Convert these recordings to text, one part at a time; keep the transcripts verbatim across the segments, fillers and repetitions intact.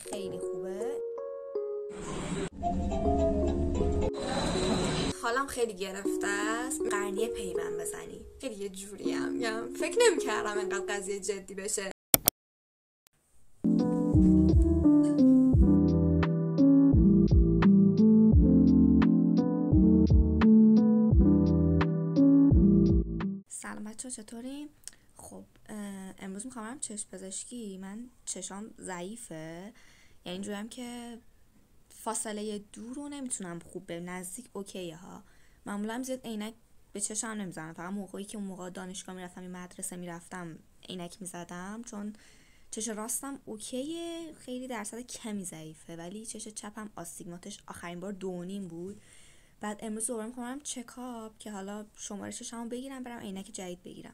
خیلی خوبه. حالم خیلی گرفته است. قرنیه پیوند بزنی خیلی یه جوری هم میگم فکر نمی‌کردم اینقدر قضیه جدی بشه. سلام بچه‌ها، چطورین؟ خب امروز میخوام برم چشم پزشکی. من چشام ضعیفه، یعنی اینجوریم که فاصله دور رو نمیتونم خوب به نزدیک اوکیه ها. معمولا زیاد عینک به چشم نمیزنم، فقط موقعی که اون موقع دانشگاه میرفتم یا مدرسه میرفتم عینک میزدم، چون چش راستم اوکیه، خیلی درصد کمی ضعیفه، ولی چش چپم آستیگماتش آخرین بار دو و نیم بود. بعد امروز دوباره میکنم چکاپ که حالا شماره چشمو بگیرم برم عینک جدید بگیرم.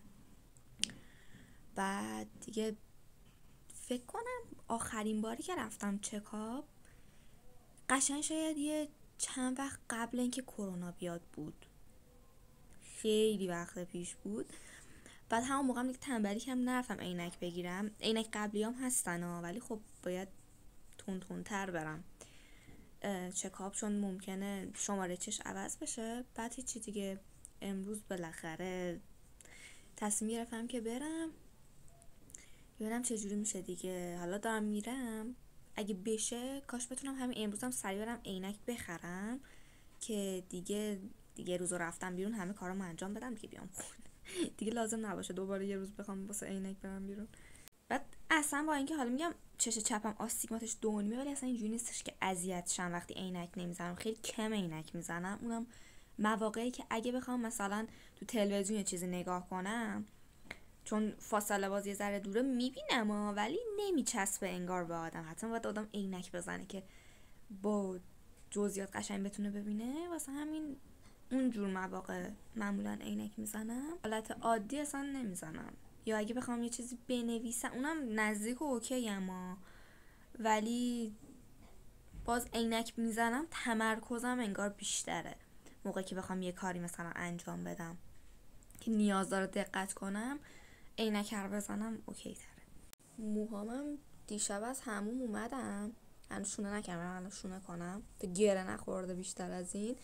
بعد دیگه فکر کنم آخرین باری که رفتم چکاپ قشنگ شاید یه چند وقت قبل اینکه کرونا بیاد بود، خیلی وقت پیش بود. بعد همون موقع هم دیگه تنبلی کردم نرفتم عینک بگیرم. عینک قبلیام هستن ها، ولی خب باید تون تون تر برم چکاپ، چون ممکنه شماره چش عوض بشه. بعد هیچی دیگه، امروز بالاخره تصمیم گرفتم که برم ببینم چه جوری میشه دیگه. حالا دارم میرم، اگه بشه کاش بتونم همین امروز هم سریع برم عینک بخرم که دیگه دیگه روزو رفتم بیرون همه کارامو انجام بدم دیگه بیام خونه دیگه لازم نباشه دوباره یه روز بخوام واسه عینک برم بیرون. بعد اصلا با اینکه حالا میگم چش چپم آستیگماتش دو و نیمه، ولی اصلا اینجوری نیستش که اذیت شم وقتی عینک نمیزنم. خیلی کم عینک میزنم، اونم مواقعی که اگه بخوام مثلا تو تلویزیون یه چیزی نگاه کنم، چون فاصله باز یه ذره دوره میبینم ها، ولی نمیچسبه انگار به آدم. حتما باید آدم عینک بزنه که با جزئیات قشنگ بتونه ببینه. واسه همین اونجور مواقع معمولا عینک میزنم، حالت عادی اصلا نمیزنم. یا اگه بخوام یه چیزی بنویسم اونم نزدیک و اوکی، اما ولی باز عینک میزنم تمرکزم انگار بیشتره موقعی که بخوام یه کاری مثلا انجام بدم که نیاز داره دقت کنم. عینک رو بزنم اوکی تره. موهامم دیشب از هموم اومدم، هنوز شونه نکردم، الان شونه کنم تا گره نخورده بیشتر از این.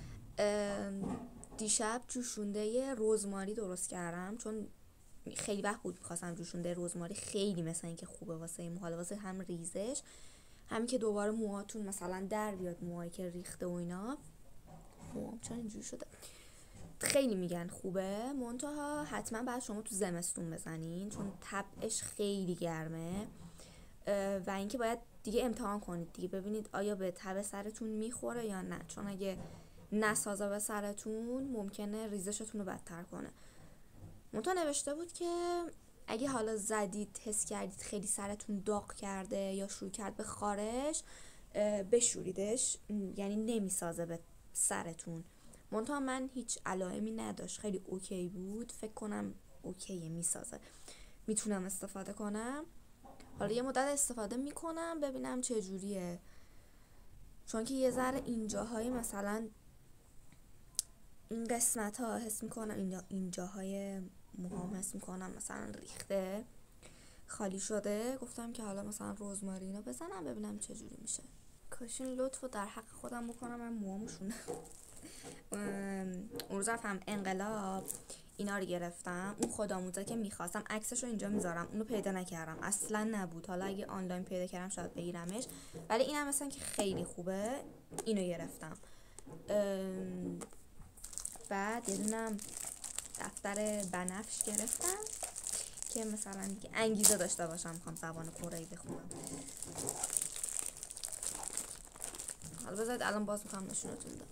دیشب جوشونده رزماری درست کردم، چون خیلی وقت بود میخواستم جوشونده رزماری. خیلی مثلا این که خوبه واسه موها، واسه هم ریزش، همین که دوباره موهاتون مثلا در بیاد، موهایی که ریخته و اینا. موهام چون اینجوری شده خیلی میگن خوبه، منتها حتما باید شما تو زمستون بزنین چون طبعش خیلی گرمه. و اینکه باید دیگه امتحان کنید دیگه، ببینید آیا به تب سرتون میخوره یا نه، چون اگه نسازه به سرتون ممکنه ریزشتون رو بدتر کنه. منتها نوشته بود که اگه حالا زدید حس کردید خیلی سرتون داغ کرده یا شروع کرد به خارش، بشوریدش، یعنی نمیسازه به سرتون. منتها من هیچ علائمی نداشت، خیلی اوکی بود. فکر کنم اوکیه، میسازه، میتونم استفاده کنم. حالا یه مدت استفاده میکنم ببینم چه جوریه، چون که یه ذره اینجاهای مثلا این قسمت ها حس میکنم، اینجا اینجاهای موهام حس میکنم مثلا ریخته، خالی شده. گفتم که حالا مثلا رزماری اینا بزنم ببینم چه جوری میشه. کاش این لطفو در حق خودم بکنم، من موهامشونه. اون روز رفتم انقلاب اینا رو گرفتم، اون خودآموزا که میخواستم عکسش رو اینجا میذارم، اونو پیدا نکردم، اصلا نبود. حالا اگه آنلاین پیدا کردم شاید بگیرمش، ولی اینم مثلا که خیلی خوبه، اینو گرفتم. بعد یه دونم دفتر بنفش گرفتم که مثلا دیگه انگیزه داشته باشم میخوام زبان کره‌ای بخونم. حالا بذارید الان باز میخوام نشونتون بدم.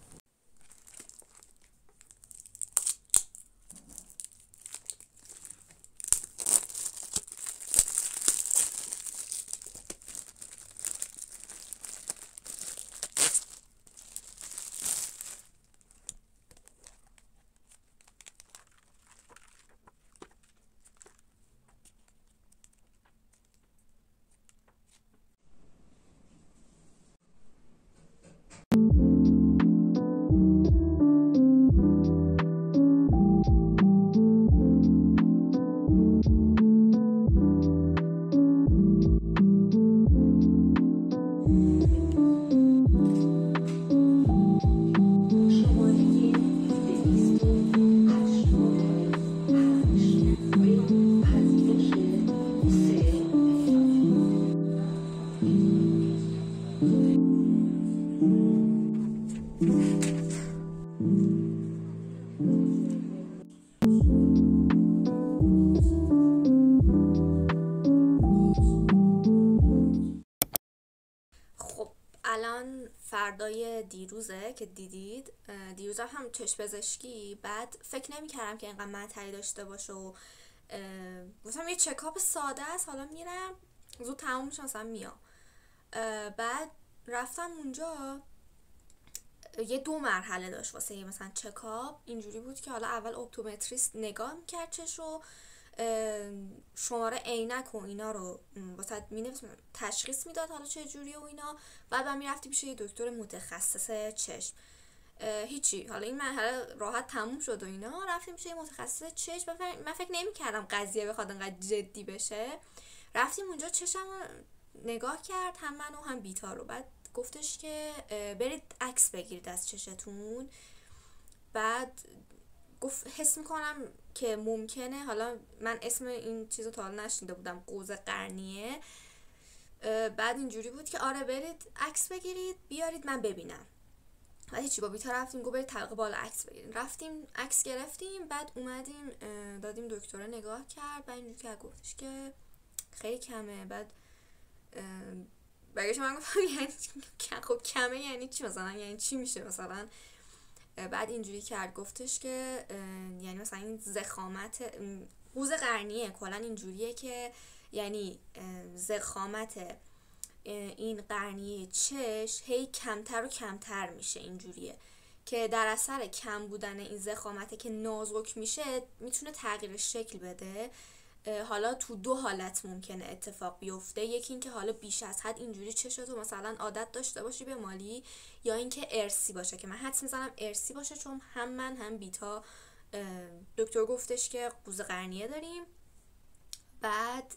الان فردای دیروزه که دیدید، دیروز هم چشم پزشکی، بعد فکر نمی کردم که اینقدر منطقی داشته باشه و گفتم یه چکاپ ساده است، حالا میرم زود تموم میشه مثلا میام. بعد رفتم اونجا، یه دو مرحله داشت واسه یه مثلا چکاپ. اینجوری بود که حالا اول اپتومتریست نگاه میکرد چشو، شماره عینک و اینا رو واسه مینوشت، تشخیص میداد حالا چه جوریه و اینا. بعد من میرفتی پیش یه دکتر متخصص چشم. هیچی، حالا این مرحله راحت تموم شد و اینا، رفتیم پیش یه متخصص چشم. من فکر نمی‌کردم قضیه بخواد انقدر جدی بشه. رفتیم اونجا، چشم نگاه کرد، هم منو هم بیتا رو. بعد گفتش که برید عکس بگیرید از چشتون. بعد گفت حس میکنم که ممکنه، حالا من اسم این چیزو تا حالا نشنیده بودم، قوز قرنیه. بعد اینجوری بود که آره برید عکس بگیرید بیارید من ببینم. بعد هیچی، با بیتا رفتیم، گفت برید طبقه بالا عکس بگیرید. رفتیم عکس گرفتیم، بعد اومدیم دادیم دکتر نگاه کرد. بعد اینجوری که گفتش که خیلی کمه. بعد برگشت من گفتم یعنی خب کمه یعنی چی مثلا، یعنی چی میشه مثلا؟ بعد اینجوری کرد گفتش که یعنی مثلا این ضخامت قوز قرنیه کلا اینجوریه که یعنی ضخامت این قرنیه چش هی کمتر و کمتر میشه. اینجوریه که در اثر کم بودن این ضخامته که نازک میشه میتونه تغییر شکل بده. حالا تو دو حالت ممکنه اتفاق بیفته، یکی این که حالا بیش از حد اینجوری چشتو مثلا عادت داشته باشی به مالی، یا اینکه ارثی باشه، که من حدس میزنم ارثی باشه، چون هم من هم بیتا دکتر گفتش که قوز قرنیه داریم. بعد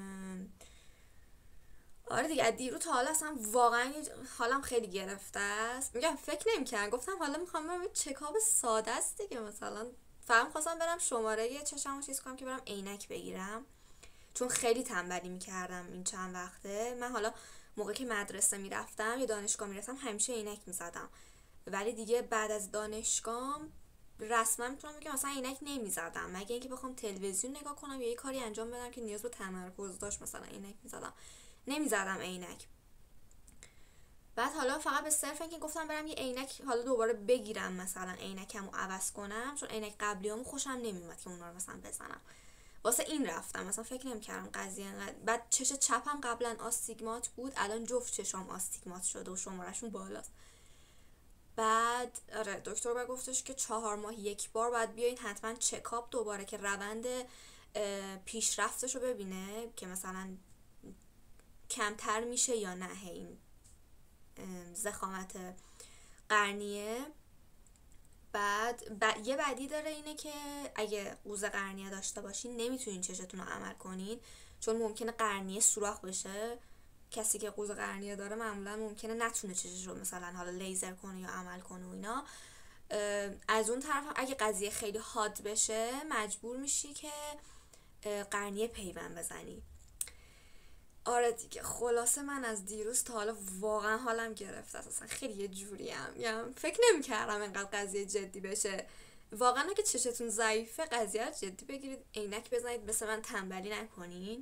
آره دیگه، دیرو تا حالا اصلا واقعا حالم خیلی گرفته است. میگم فکر نمی‌کردم، گفتم حالا میخوام برم چکاپ ساده است دیگه، مثلا فهم خواستم برم شماره چشمو چیز کنم که برم عینک بگیرم، چون خیلی تنبلی میکردم این چند وقته. من حالا موقع که مدرسه میرفتم یا دانشگاه میرفتم همیشه عینک میزدم، ولی دیگه بعد از دانشگاه رسما میتونم بگم مثلا عینک نمیزدم، مگه اینکه بخوام تلویزیون نگاه کنم یا یه کاری انجام بدم که نیاز به تمرکز داشت مثلا عینک میزدم، نمیزدم عینک. بعد حالا فقط به صرف اینکه گفتم برم یه عینک حالا دوباره بگیرم، مثلا عینکمو عوض کنم، چون عینک قبلیامو خوشم نمیومد که اونا رو مثلا بزنم، واسه این رفتم. مثلا فکر نمی‌کردم قضیه انقدر. بعد چش چپم قبلا آستیگمات بود، الان جفت چشام آستیگمات شده و شمارهشون بالاست. بعد آره دکتر با گفتش که چهار ماه یک بار باید بیاین حتما چکاپ دوباره، که روند پیشرفتش رو ببینه که مثلا کمتر میشه یا نه این ضخامت قرنیه. بعد ب... یه بدی داره اینه که اگه قوز قرنیه داشته باشین نمیتونین چشتون رو عمل کنین، چون ممکنه قرنیه سوراخ بشه. کسی که قوز قرنیه داره معمولا ممکنه نتونه چشش رو مثلا حالا لیزر کنه یا عمل کنه و اینا. از اون طرف اگه قضیه خیلی حاد بشه مجبور میشی که قرنیه پیوند بزنی. آره دیگه، خلاصه من از دیروز تا حالا واقعا حالم گرفته است، اصلا خیلی یه جوریم، یعنی فکر نمی‌کردم اینقدر قضیه جدی بشه. واقعا اگه چشتون ضعیفه قضیه رو جدی بگیرید، عینک بزنید، مثل من تنبلی نکنین.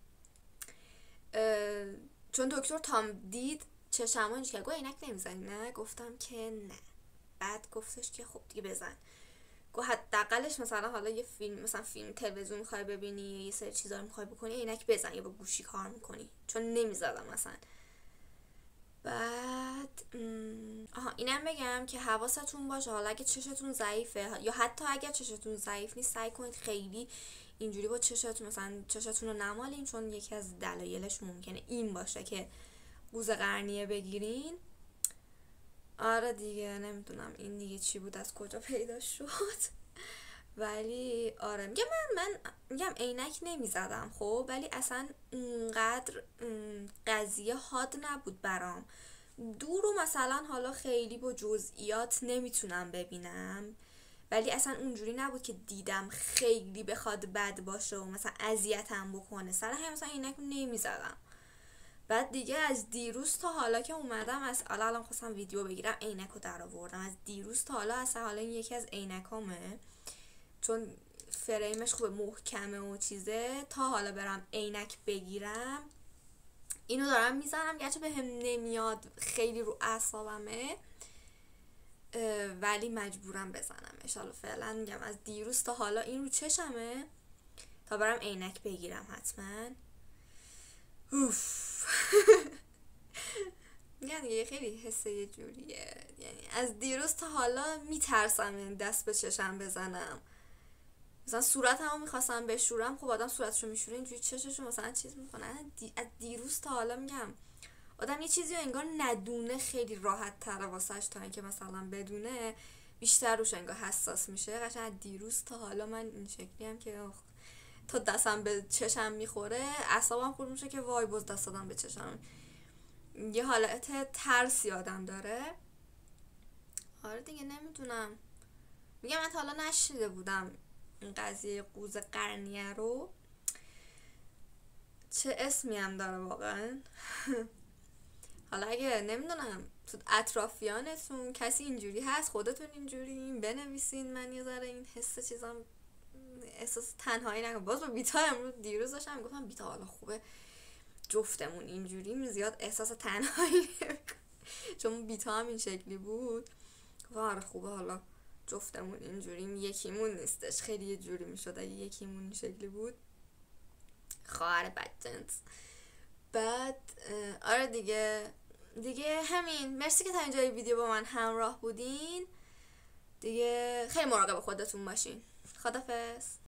چون دکتر تام دید چشمو اینجوری که گفت عینک نمیزنی نه؟ گفتم که نه. بعد گفتش که خب دیگه بزن. گفت حداقلش مثلا حالا یه فیلم، مثلا فیلم تلویزیون میخوای ببینی، یه سری چیزا رو میخوای بکنی، عینک بزن یا با گوشی کار میکنی، چون نمیزدم مثلا. بعد آها اینم بگم که حواستون باشه حالا اگه چشتون ضعیفه یا حتی اگر چشتون ضعیف نیست، سعی کنید خیلی اینجوری با چشتون مثلا چشتون رو نمالین، چون یکی از دلایلش ممکنه این باشه که قوز قرنیه بگیرین. آره دیگه، نمیدونم این دیگه چی بود، از کجا پیدا شد. ولی آره میگم من من میگم عینک نمیزدم خب، ولی اصلا اونقدر قضیه حاد نبود برام. دور و مثلا حالا خیلی با جزئیات نمیتونم ببینم، ولی اصلا اونجوری نبود که دیدم خیلی بخواد بد باشه و مثلا اذیتم بکنه، سر همین مثلا عینک نمیزدم. بعد دیگه از دیروز تا حالا که اومدم، از حالا الان خواستم ویدیو بگیرم عینکو در آوردم، از دیروز تا حالا اصلا حالا این یکی از عینکامه، چون فریمش خوبه محکمه و چیزه، تا حالا برم عینک بگیرم اینو دارم میزنم، گرچه به هم نمیاد، خیلی رو اعصابمه، ولی مجبورم بزنم اشالا. فعلا میگم از دیروز تا حالا این رو چشمه تا برم عینک بگیرم حتما. اوف. یعنی خیلی حسه یه جوریه، یعنی از دیروز تا حالا میترسم این دست به چشم بزنم. مثلا صورتمو میخواستم بشورم، خب آدم صورتشو میشوره اینجوری چششو مثلا چیز میکنه. دی... از دیروز تا حالا میگم آدم یه چیزی رو انگار ندونه خیلی راحت تره واسش تا اینکه مثلا بدونه بیشتر روش انگار حساس میشه. قشنگ از دیروز تا حالا من این شکلی هم که تا دستم به چشم میخوره اعصابم خورد میشه که وای باز دست دادم به چشم. یه حالت ترسی آدم داره. آره دیگه نمیدونم، میگم من تا حالا نشیده بودم این قضیه قوز قرنیه رو، چه اسمی هم داره واقعا. حالا اگه نمیدونم تو اطرافیانتون کسی اینجوری هست، خودتون اینجوری، بنویسین. من یه ذره این حس چیزام احساس تنهایی نکنم. باز با بیتا امروز دیروز داشتم گفتم بیتا حالا خوبه جفتمون اینجوری زیاد احساس تنهایی چون بیتا هم این شکلی بود. گفتم آره خوبه حالا جفتمون اینجوریم، یکیمون نیستش. خیلی یه جوری میشد اگه یکیمون این شکلی بود، خواهر بدجنس. بعد آره دیگه دیگه همین. مرسی که تا اینجای ویدیو با من همراه بودین. دیگه خیلی مراقب خودتون باشین. خدافظ.